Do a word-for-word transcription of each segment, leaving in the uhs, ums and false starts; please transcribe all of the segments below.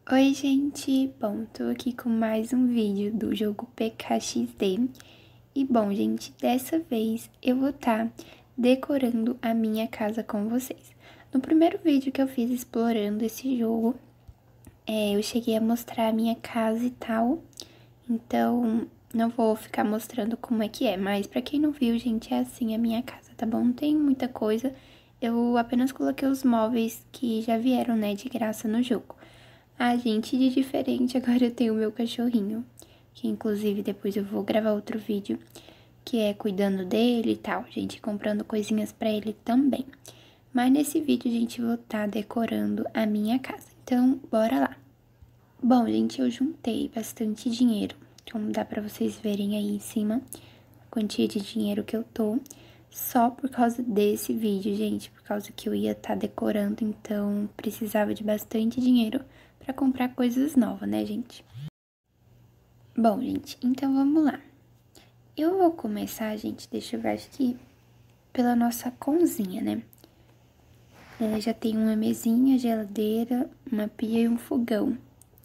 Oi, gente! Bom, tô aqui com mais um vídeo do jogo P K X D. E bom, gente, dessa vez eu vou estar decorando a minha casa com vocês. No primeiro vídeo que eu fiz explorando esse jogo, é, eu cheguei a mostrar a minha casa e tal. Então, não vou ficar mostrando como é que é, mas pra quem não viu, gente, é assim a minha casa, tá bom? Não tem muita coisa, eu apenas coloquei os móveis que já vieram, né, de graça no jogo. Ah, gente, de diferente, agora eu tenho o meu cachorrinho, que inclusive depois eu vou gravar outro vídeo, que é cuidando dele e tal, gente, comprando coisinhas pra ele também. Mas nesse vídeo, gente, eu vou estar decorando a minha casa, então bora lá. Bom, gente, eu juntei bastante dinheiro, como dá pra vocês verem aí em cima, a quantia de dinheiro que eu tô, só por causa desse vídeo, gente, por causa que eu ia estar decorando, então precisava de bastante dinheiro pra comprar coisas novas, né, gente? Bom, gente, então vamos lá. Eu vou começar, gente, deixa eu ver aqui, pela nossa cozinha, né? Ela já tem uma mesinha, geladeira, uma pia e um fogão.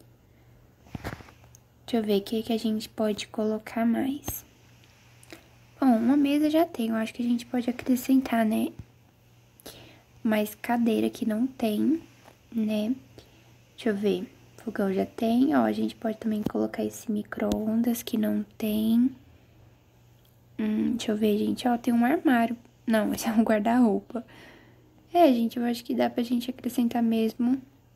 Deixa eu ver o que, que a gente pode colocar mais. Bom, uma mesa já tem, eu acho que a gente pode acrescentar, né? Mais cadeira que não tem, né? Deixa eu ver, fogão já tem, ó, a gente pode também colocar esse micro-ondas que não tem. Hum, deixa eu ver, gente, ó, tem um armário. Não, esse é um guarda-roupa. É, gente, eu acho que dá pra gente acrescentar mesmo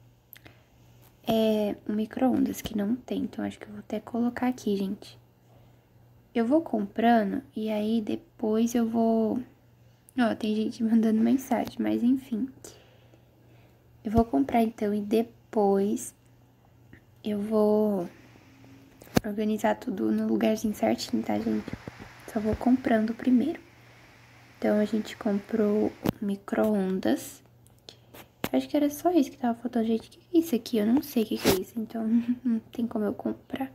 é, um micro-ondas que não tem, então acho que eu vou até colocar aqui, gente. Eu vou comprando e aí depois eu vou... Ó, tem gente mandando mensagem, mas enfim. Eu vou comprar então e depois eu vou organizar tudo no lugarzinho certinho, tá, gente? Só vou comprando primeiro. Então, a gente comprou micro-ondas. Acho que era só isso que tava faltando, gente. O que é isso aqui? Eu não sei o que é isso, então não tem como eu comprar.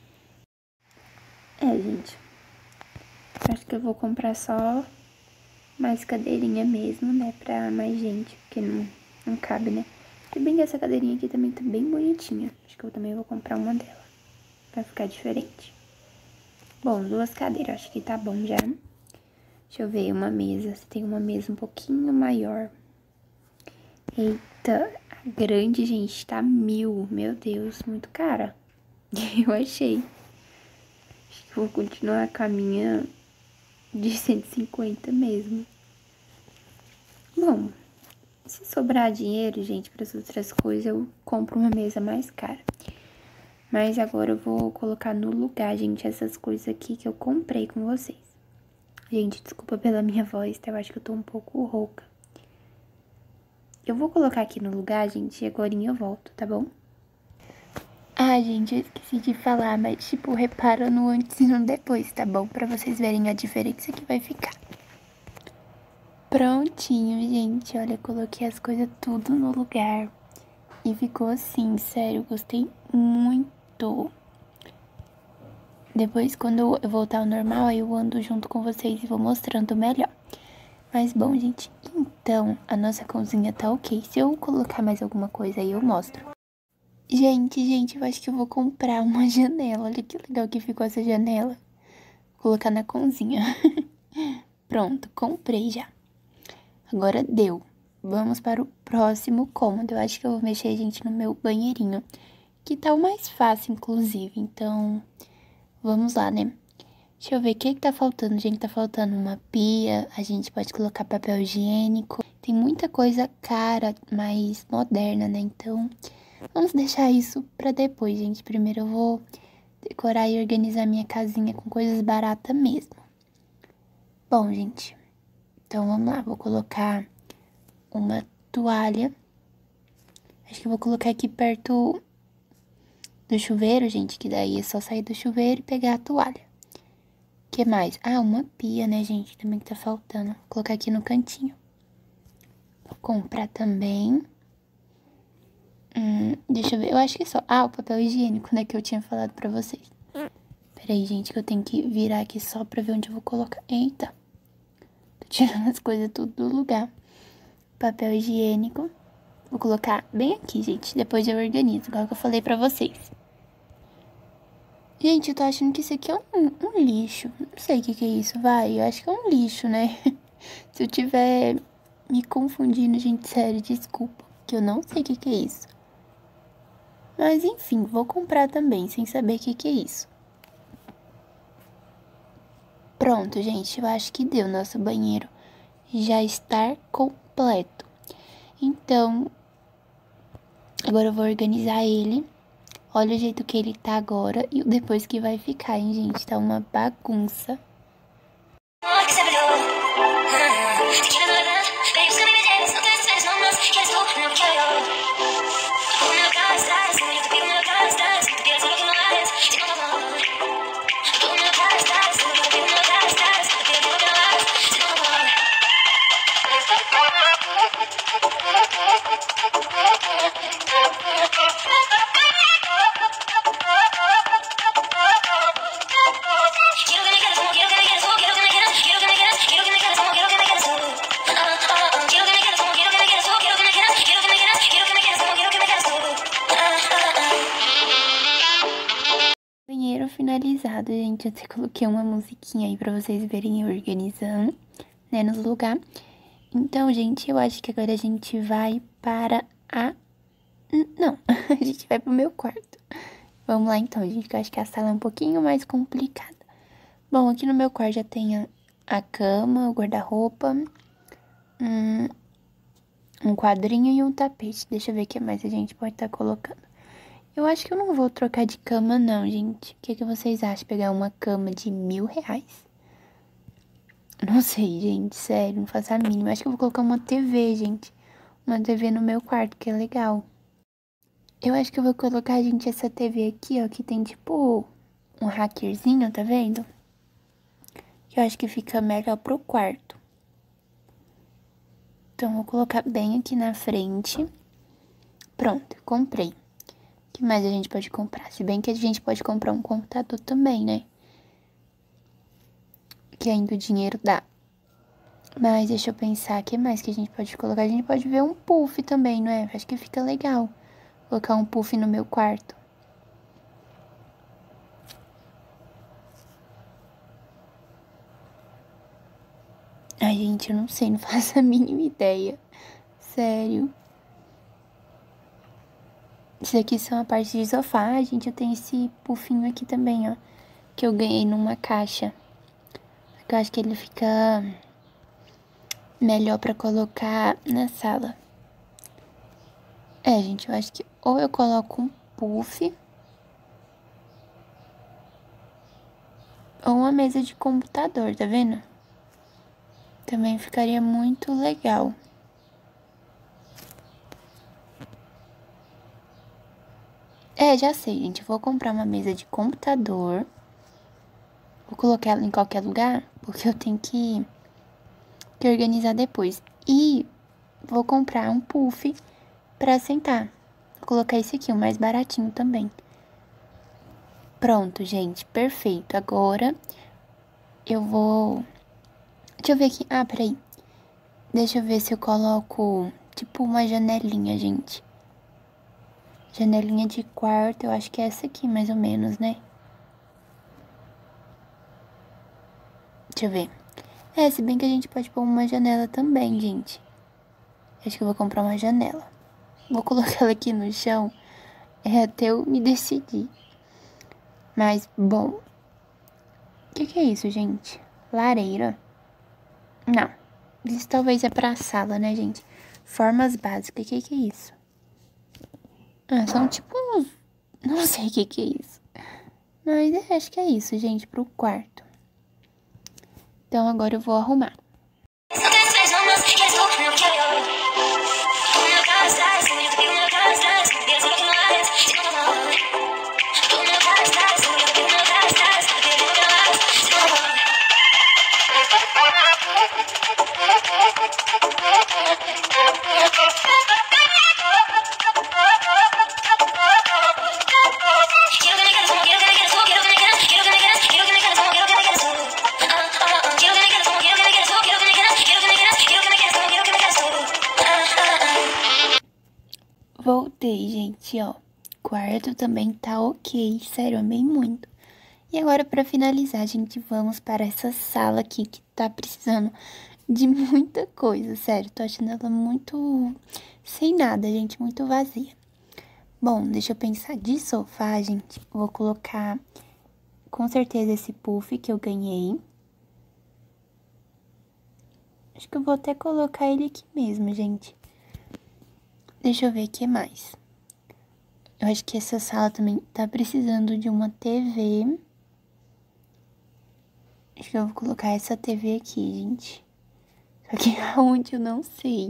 É, gente. Acho que eu vou comprar só mais cadeirinha mesmo, né? Pra mais gente, porque não, não cabe, né? Se bem que essa cadeirinha aqui também tá bem bonitinha. Acho que eu também vou comprar uma dela, pra ficar diferente. Bom, duas cadeiras, acho que tá bom já. Deixa eu ver, uma mesa. Você tem uma mesa um pouquinho maior. Eita, a grande, gente, tá mil. Meu Deus, muito cara. Eu achei. Acho que vou continuar com a minha de cento e cinquenta mesmo. Bom, se sobrar dinheiro, gente, para as outras coisas, eu compro uma mesa mais cara. Mas agora eu vou colocar no lugar, gente, essas coisas aqui que eu comprei com vocês. Gente, desculpa pela minha voz, tá? Eu acho que eu tô um pouco rouca. Eu vou colocar aqui no lugar, gente, e agora eu volto, tá bom? Ah, gente, eu esqueci de falar, mas, tipo, repara no antes e no depois, tá bom? Pra vocês verem a diferença que vai ficar. Prontinho, gente, olha, eu coloquei as coisas tudo no lugar. E ficou assim, sério, gostei muito. Depois, quando eu voltar ao normal, aí eu ando junto com vocês e vou mostrando melhor. Mas, bom, gente, então, a nossa cozinha tá ok. Se eu colocar mais alguma coisa aí, eu mostro. Gente, gente, eu acho que eu vou comprar uma janela. Olha que legal que ficou essa janela. Vou colocar na cozinha. Pronto, comprei já. Agora deu. Vamos para o próximo cômodo. Eu acho que eu vou mexer, gente, no meu banheirinho. Que tá o mais fácil, inclusive. Então, vamos lá, né? Deixa eu ver o que que tá faltando. Gente, tá faltando uma pia. A gente pode colocar papel higiênico. Tem muita coisa cara, mais moderna, né? Então, vamos deixar isso pra depois, gente. Primeiro eu vou decorar e organizar minha casinha com coisas baratas mesmo. Bom, gente, então vamos lá. Vou colocar uma toalha. Acho que eu vou colocar aqui perto do chuveiro, gente, que daí é só sair do chuveiro e pegar a toalha. O que mais? Ah, uma pia, né, gente, também que tá faltando. Vou colocar aqui no cantinho. Vou comprar também. Hum, deixa eu ver, eu acho que é só... Ah, o papel higiênico, né, que eu tinha falado pra vocês. Peraí, gente, que eu tenho que virar aqui só pra ver onde eu vou colocar. Eita. Tô tirando as coisas tudo do lugar. Papel higiênico. Vou colocar bem aqui, gente. Depois eu organizo, igual que eu falei pra vocês. Gente, eu tô achando que isso aqui é um, um lixo. Não sei o que que é isso, vai. Eu acho que é um lixo, né? Se eu tiver me confundindo, gente, sério, desculpa. Que eu não sei o que que é isso. Mas, enfim, vou comprar também, sem saber o que que é isso. Pronto, gente, eu acho que deu. Nosso banheiro já está completo. Então, agora eu vou organizar ele. Olha o jeito que ele tá agora e depois que vai ficar, hein, gente? Tá uma bagunça. Banheiro finalizado, gente. Eu até coloquei uma musiquinha aí pra vocês verem eu organizando, né, nos lugares. Então, gente, eu acho que agora a gente vai para a... Não, a gente vai pro meu quarto. Vamos lá, então, gente, que eu acho que a sala é um pouquinho mais complicada. Bom, aqui no meu quarto já tem a, a cama, o guarda-roupa, um, um quadrinho e um tapete. Deixa eu ver o que mais a gente pode estar colocando. Eu acho que eu não vou trocar de cama, não, gente. O que, que vocês acham? Pegar uma cama de mil reais? Não sei, gente, sério, não faço a mínima. Acho que eu vou colocar uma T V, gente. Uma T V no meu quarto, que é legal. Eu acho que eu vou colocar, gente, essa T V aqui, ó, que tem, tipo, um hackerzinho, tá vendo? Que eu acho que fica melhor pro quarto. Então, vou colocar bem aqui na frente. Pronto, comprei. O que mais a gente pode comprar? Se bem que a gente pode comprar um computador também, né? Que ainda o dinheiro dá. Mas deixa eu pensar, o que mais que a gente pode colocar? A gente pode ver um puff também, não é? Acho que fica legal colocar um puff no meu quarto. Ai, gente, eu não sei, não faço a mínima ideia. Sério. Isso aqui são a parte de sofá. Gente, eu tenho esse puffinho aqui também, ó. Que eu ganhei numa caixa. Eu acho que ele fica melhor pra colocar na sala. É, gente, eu acho que ou eu coloco um puff ou uma mesa de computador, tá vendo? Também ficaria muito legal. É, já sei, gente. Vou comprar uma mesa de computador. Vou colocar ela em qualquer lugar, porque eu tenho que, que organizar depois. E vou comprar um puff pra sentar. Vou colocar esse aqui, o mais baratinho também. Pronto, gente. Perfeito. Agora eu vou... Deixa eu ver aqui. Ah, peraí. Deixa eu ver se eu coloco, tipo, uma janelinha, gente. Janelinha de quarto, eu acho que é essa aqui, mais ou menos, né? Deixa eu ver. É, se bem que a gente pode pôr uma janela também, gente. Acho que eu vou comprar uma janela. Vou colocar ela aqui no chão, é até eu me decidir. Mas, bom. O que que é isso, gente? Lareira? Não. Isso talvez é pra sala, né, gente? Formas básicas. O que que é isso? Ah, são tipo uns... Não sei o que que é isso. Mas é, acho que é isso, gente, pro quarto. Então, agora eu vou arrumar. gostei, gente, ó. Quarto também tá ok, sério, amei muito. E agora, pra finalizar, gente, vamos para essa sala aqui que tá precisando de muita coisa, sério. Tô achando ela muito sem nada, gente, muito vazia. Bom, deixa eu pensar. De sofá, gente, vou colocar com certeza esse puff que eu ganhei. Acho que eu vou até colocar ele aqui mesmo, gente. Deixa eu ver o que mais. Eu acho que essa sala também tá precisando de uma T V. Acho que eu vou colocar essa T V aqui, gente. Só que aonde eu não sei.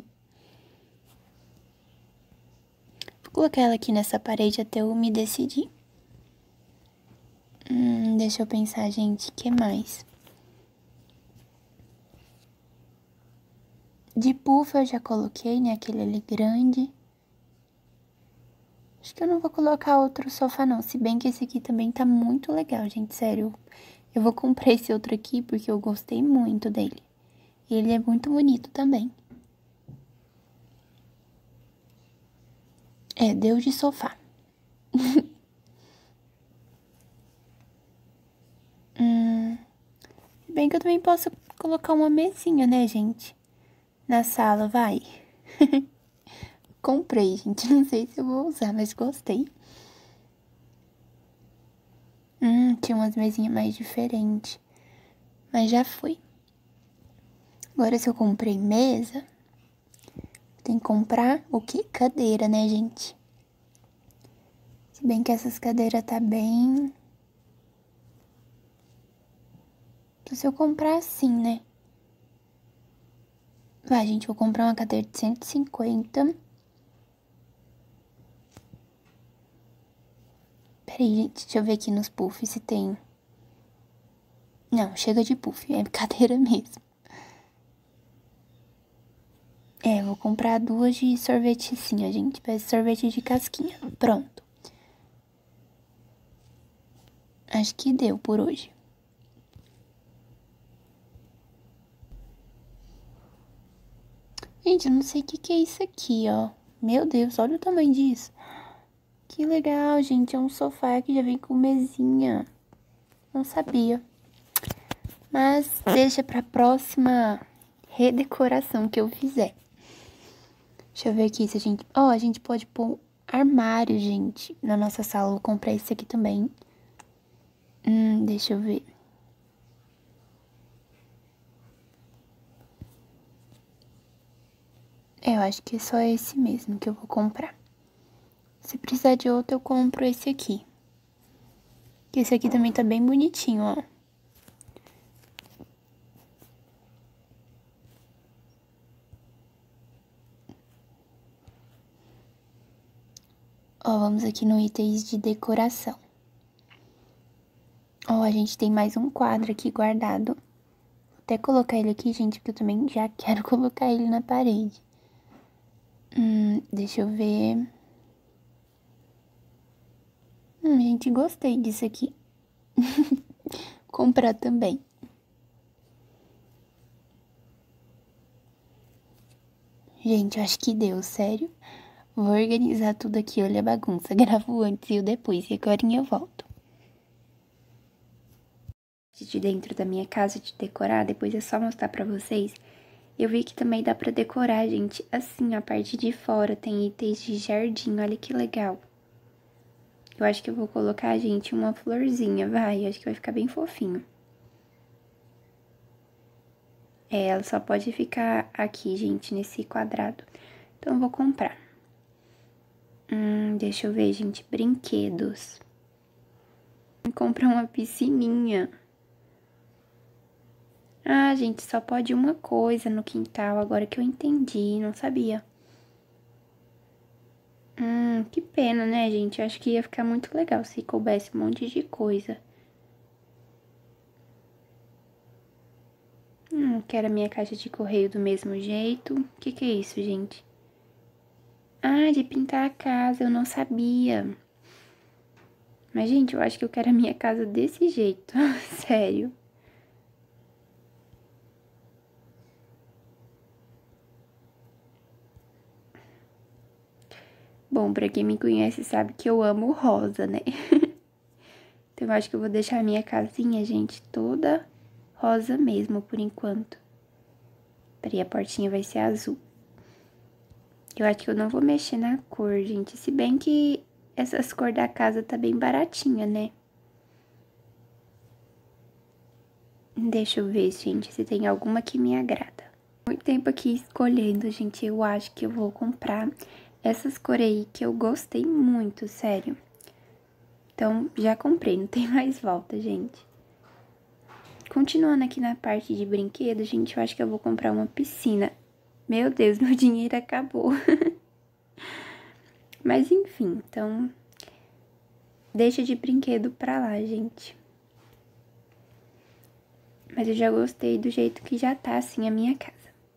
Vou colocar ela aqui nessa parede até eu me decidir. Hum, deixa eu pensar, gente, o que mais? De puff eu já coloquei, né? Aquele ali grande. Acho que eu não vou colocar outro sofá, não. Se bem que esse aqui também tá muito legal, gente. Sério. Eu vou comprar esse outro aqui porque eu gostei muito dele. E ele é muito bonito também. É, deu de sofá. hum, se bem que eu também posso colocar uma mesinha, né, gente? Na sala, vai. Comprei, gente. Não sei se eu vou usar, mas gostei. Hum, tinha umas mesinhas mais diferentes. Mas já foi. Agora, se eu comprei mesa, tem que comprar o quê? Cadeira, né, gente? Se bem que essas cadeiras tá bem... Se eu comprar assim, né? Vai, gente, vou comprar uma cadeira de cento e cinquenta. Peraí, gente, deixa eu ver aqui nos puffs se tem... Não, chega de puff, é cadeira mesmo. É, vou comprar duas de sorvetecinha, gente. Parece sorvete de casquinha. Pronto. Acho que deu por hoje. Gente, eu não sei o que que é isso aqui, ó. Meu Deus, olha o tamanho disso. Que legal, gente. É um sofá que já vem com mesinha. Não sabia. Mas deixa pra próxima redecoração que eu fizer. Deixa eu ver aqui se a gente... Ó, a gente pode pôr armário, gente, na nossa sala. Vou comprar esse aqui também. Hum, deixa eu ver. É, eu acho que é só esse mesmo que eu vou comprar. Se precisar de outro, eu compro esse aqui. Esse aqui também tá bem bonitinho, ó. Ó, vamos aqui no itens de decoração. Ó, a gente tem mais um quadro aqui guardado. Vou até colocar ele aqui, gente, porque eu também já quero colocar ele na parede. Hum, deixa eu ver. Hum, gente, gostei disso aqui. Comprar também. Gente, eu acho que deu, sério. Vou organizar tudo aqui, olha a bagunça. Gravo o antes e o depois, e agora eu volto. De dentro da minha casa, de decorar, depois é só mostrar pra vocês. Eu vi que também dá pra decorar, gente, assim, a parte de fora tem itens de jardim, olha que legal. Eu acho que eu vou colocar, gente, uma florzinha, vai, acho que vai ficar bem fofinho. É, ela só pode ficar aqui, gente, nesse quadrado. Então, eu vou comprar. Hum, deixa eu ver, gente, brinquedos. Vou comprar uma piscininha. Ah, gente, só pode uma coisa no quintal, agora que eu entendi, não sabia. Hum, que pena, né, gente? Eu acho que ia ficar muito legal se coubesse um monte de coisa. Hum, quero a minha caixa de correio do mesmo jeito. O que que é isso, gente? Ah, de pintar a casa, eu não sabia. Mas, gente, eu acho que eu quero a minha casa desse jeito. Sério. Bom, pra quem me conhece sabe que eu amo rosa, né? Então, eu acho que eu vou deixar a minha casinha, gente, toda rosa mesmo, por enquanto. Peraí, a portinha vai ser azul. Eu acho que eu não vou mexer na cor, gente. Se bem que essas cores da casa tá bem baratinha, né? Deixa eu ver, gente, se tem alguma que me agrada. Muito tempo aqui escolhendo, gente. Eu acho que eu vou comprar essas cores aí que eu gostei muito, sério. Então, já comprei, não tem mais volta, gente. Continuando aqui na parte de brinquedo, gente, eu acho que eu vou comprar uma piscina. Meu Deus, meu dinheiro acabou. Mas enfim, então, deixa de brinquedo pra lá, gente. Mas eu já gostei do jeito que já tá, assim, a minha casa.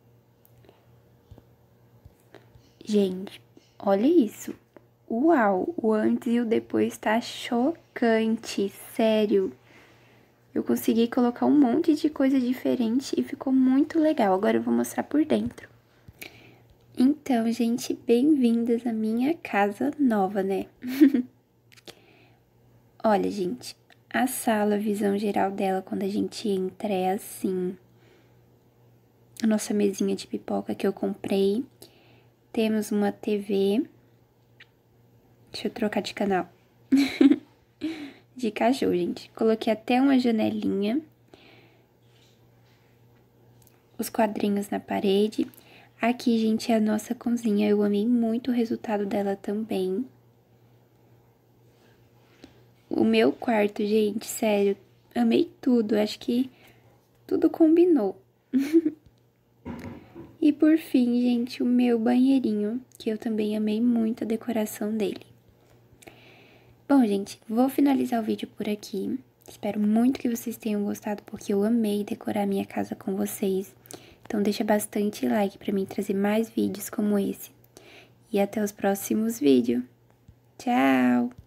Gente, olha isso. Uau, o antes e o depois tá chocante, sério. Eu consegui colocar um monte de coisa diferente e ficou muito legal. Agora eu vou mostrar por dentro. Então, gente, bem-vindas à minha casa nova, né? Olha, gente, a sala, a visão geral dela quando a gente entra é assim. A nossa mesinha de pipoca que eu comprei. Temos uma T V. Deixa eu trocar de canal. De cachorro, gente. Coloquei até uma janelinha. Os quadrinhos na parede. Aqui, gente, é a nossa cozinha. Eu amei muito o resultado dela também. O meu quarto, gente, sério, amei tudo. Acho que tudo combinou. E por fim, gente, o meu banheirinho, que eu também amei muito a decoração dele. Bom, gente, vou finalizar o vídeo por aqui. Espero muito que vocês tenham gostado, porque eu amei decorar minha casa com vocês. Então deixa bastante like pra mim trazer mais vídeos como esse. E até os próximos vídeos. Tchau!